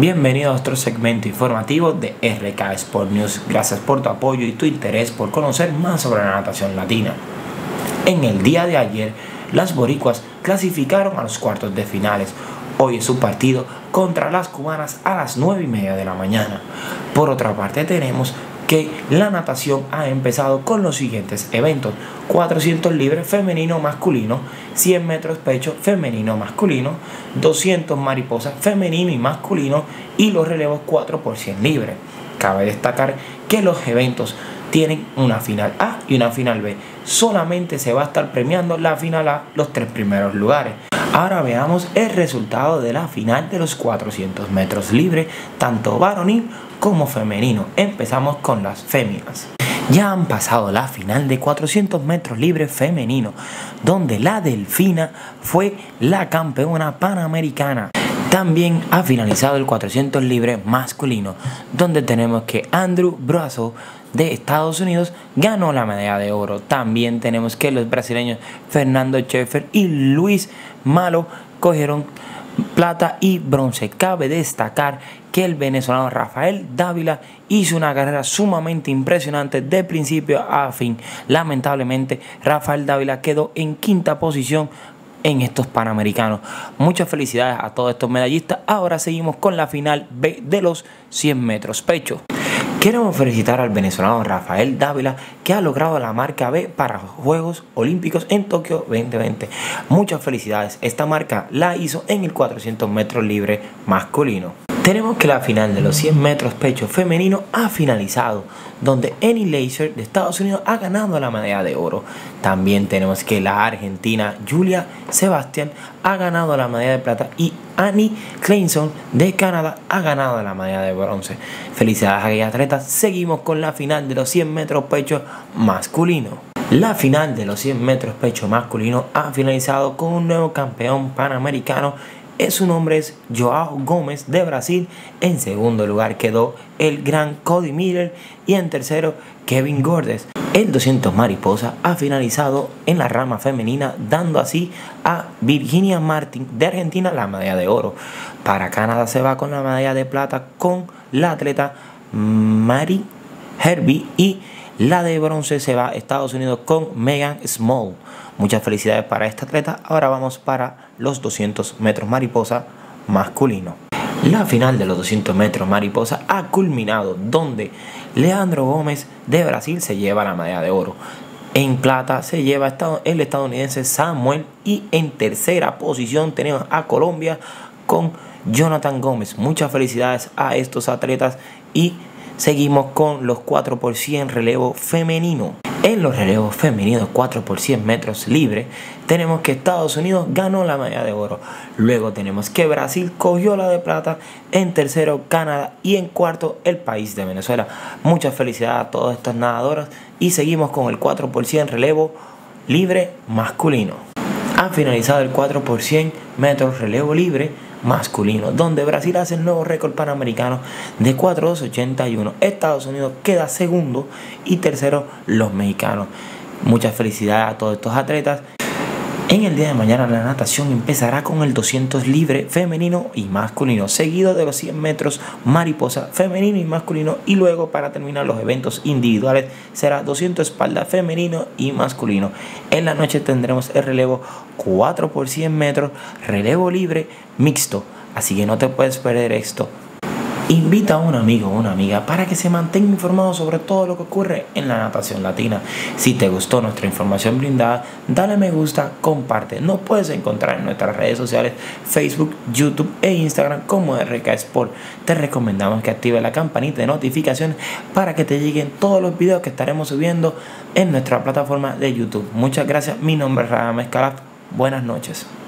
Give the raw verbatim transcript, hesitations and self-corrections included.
Bienvenido a otro segmento informativo de R K Sport News. Gracias por tu apoyo y tu interés por conocer más sobre la natación latina. En el día de ayer, las boricuas clasificaron a los cuartos de finales. Hoy es su partido contra las cubanas a las nueve y media de la mañana. Por otra parte, tenemos que la natación ha empezado con los siguientes eventos: cuatrocientos libres femenino masculino, cien metros pecho femenino masculino, doscientos mariposa femenino y masculino y los relevos cuatro por cien libre. Cabe destacar que los eventos tienen una final A y una final B. Solamente se va a estar premiando la final A, los tres primeros lugares. Ahora veamos el resultado de la final de los cuatrocientos metros libre, tanto varonil como femenino. Empezamos con las féminas. Ya han pasado la final de cuatrocientos metros libre femenino, donde la Delfina fue la campeona panamericana. También ha finalizado el cuatrocientos libre masculino, donde tenemos que Andrew Brazo de Estados Unidos ganó la medalla de oro. También tenemos que los brasileños Fernando Schaeffer y Luis Malo cogieron plata y bronce. Cabe destacar que el venezolano Rafael Dávila hizo una carrera sumamente impresionante de principio a fin. Lamentablemente, Rafael Dávila quedó en quinta posición en estos panamericanos. Muchas felicidades a todos estos medallistas. Ahora seguimos con la final B de los cien metros pecho. Queremos felicitar al venezolano Rafael Dávila, que ha logrado la marca B para los Juegos Olímpicos en Tokio veinte veinte. Muchas felicidades. Esta marca la hizo en el cuatrocientos metros libre masculino. Tenemos que la final de los cien metros pecho femenino ha finalizado, donde Annie Leisure de Estados Unidos ha ganado la medalla de oro. También tenemos que la argentina Julia Sebastián ha ganado la medalla de plata y Annie Kleinson de Canadá ha ganado la medalla de bronce. Felicidades a aquellas atletas. Seguimos con la final de los cien metros pecho masculino. La final de los cien metros pecho masculino ha finalizado con un nuevo campeón panamericano. Su nombre es Joao Gómez de Brasil. En segundo lugar quedó el gran Cody Miller y en tercero Kevin Gordes. El doscientos mariposa ha finalizado en la rama femenina, dando así a Virginia Martin de Argentina la medalla de oro. Para Canadá se va con la medalla de plata con la atleta Mary Herbie y la de bronce se va a Estados Unidos con Megan Small. Muchas felicidades para esta atleta. Ahora vamos para los doscientos metros mariposa masculino. La final de los doscientos metros mariposa ha culminado, donde Leandro Gómez de Brasil se lleva la medalla de oro. En plata se lleva el estadounidense Samuel y en tercera posición tenemos a Colombia con Jonathan Gómez. Muchas felicidades a estos atletas y seguimos con los cuatro por cien relevo femenino. En los relevos femeninos cuatro por cien metros libre tenemos que Estados Unidos ganó la medalla de oro. Luego tenemos que Brasil cogió la de plata. En tercero Canadá y en cuarto el país de Venezuela. Muchas felicidades a todas estas nadadoras y seguimos con el cuatro por cien relevo libre masculino. Ha finalizado el cuatro por cien metros relevo libre masculino, donde Brasil hace el nuevo récord panamericano de cuatro dos ochenta y uno. Estados Unidos queda segundo y tercero los mexicanos. Muchas felicidades a todos estos atletas. En el día de mañana la natación empezará con el doscientos libre femenino y masculino, seguido de los cien metros mariposa femenino y masculino, y luego para terminar los eventos individuales será doscientos espalda femenino y masculino. En la noche tendremos el relevo cuatro por cien metros relevo libre mixto, así que no te puedes perder esto. Invita a un amigo o una amiga para que se mantenga informado sobre todo lo que ocurre en la natación latina. Si te gustó nuestra información brindada, dale me gusta, comparte. Nos puedes encontrar en nuestras redes sociales, Facebook, YouTube e Instagram como R K Sport. Te recomendamos que actives la campanita de notificaciones para que te lleguen todos los videos que estaremos subiendo en nuestra plataforma de YouTube. Muchas gracias. Mi nombre es Radamés Calaf. Buenas noches.